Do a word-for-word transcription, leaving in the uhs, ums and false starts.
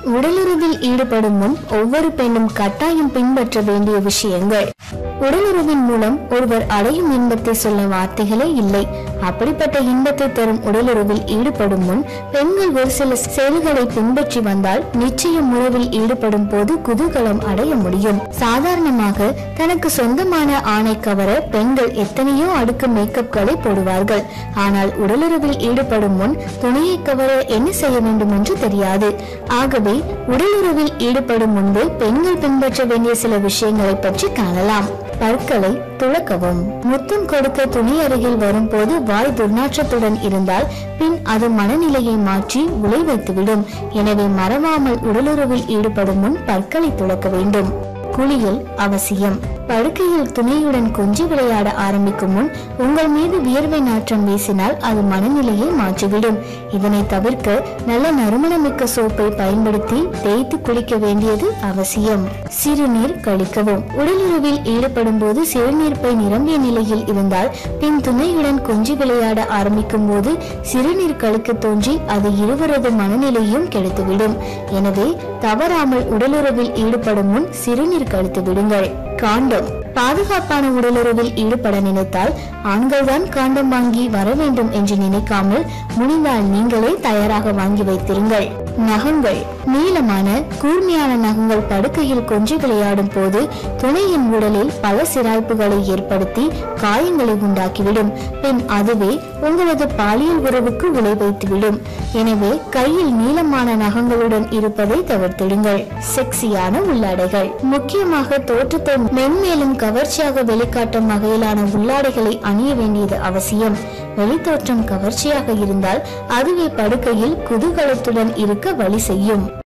உடலுறவில் ஈடுபடும் முன் ஒவ்வொரு பெண்ணும் கட்டாயம் பின்பற்ற வேண்டிய விஷயங்கள். உடலுறவின் மூலம் ஒருவர் அடையும் இன்பத்தை சொல்ல வார்த்தைகளே இல்லை. அப்படிப்பட்ட இன்பத்தை தரும் உடலுறவில் ஈடுபடும் முன் பெண்கள் ஒரு சில செயல்களை பின்பற்றி வந்தால் நிச்சயம் உறவில் ஈடுபடும் போது குதூகலம் அடைய முடியும். சாதாரணமாக தனக்கு சொந்தமான ஆணை கவர பெண்கள் எத்தனையோ அடுக்கு மேக்கப்களை போடுவார்கள். ஆனால் உடலுறவில் ஈடுபடும் முன் துணையை கவர என்ன செய்ய வேண்டும் என்று தெரியாது. ஆகவே உடலுறவில் ஈடுபடும் முன்பு பெண்கள் பின்பற்ற வேண்டிய சில விஷயங்களை பற்றி காணலாம். பற்களை துளக்கவும். முத்தம் கொடுக்க துணி அருகில் வரும் போது வாய் துர்நாற்றத்துடன் இருந்தால் பின் அது மனநிலையை மாற்றி உலை வைத்துவிடும். எனவே மறவாமல் உடலுறவில் ஈடுபடும் முன் பற்களை துளக்க வேண்டும். குளியல் அவசியம். படுக்கையில் துணையுடன் கொஞ்சி விளையாட ஆரம்பிக்கும் முன் உங்கள் மீது வியர்வை நாற்றம் வீசினால் அது மனநிலையை மாற்றிவிடும். இதனை தவிர்க்க நல்ல நறுமணமிக்க சோப்பை பயன்படுத்தி தேய்த்து குளிக்க வேண்டியது அவசியம். சிறுநீர் கழிக்கவும். உடலுறவில் ஈடுபடும் போது சிறுநீர் பை நிரம்பிய நிலையில் இருந்தால் பின் துணையுடன் கொஞ்சி விளையாட ஆரம்பிக்கும் போது சிறுநீர் கழிக்க தோன்றி அது இருவரது மனநிலையும் கெடுத்துவிடும். எனவே தவறாமல் உடலுறவில் ஈடுபடும் முன் சிறுநீர் கழித்து விடுங்கள். காண்டம். பாதுகாப்பான உடலுறவில் ஈடுபட நினைத்தால் ஆண்கள் தான் காண்டம் வாங்கி வர வேண்டும் என்று நினைக்காமல் முடிந்தால் நீங்களே தயாராக வாங்கி வைத்திருங்கள். நகங்கள். நீளமான கூர்மையான நகங்கள் படுக்கையில் கொஞ்சி விளையாடும் போது துணையின் உடலில் பல சிராய்ப்புகளை ஏற்படுத்தி காயங்களை உண்டாக்கிவிடும். பின் அதுவே உங்களது பாலியல் உறவுக்கு விளை வைத்துவிடும். எனவே கையில் நீளமான நகங்களுடன் இருப்பதை தவிர்த்திடுங்கள். செக்ஸியான உள்ளாடைகள். முக்கியமாக தோற்றத்தை மென்மேலும் கவர்ச்சியாக வெளிக்காட்டும் வகையிலான உள்ளாடைகளை அணிய வேண்டியது அவசியம். வெளித்தோற்றம் கவர்ச்சியாக இருந்தால் அதுவே படுக்கையில் குதூகலத்துடன் இருக்க வழி செய்யும்.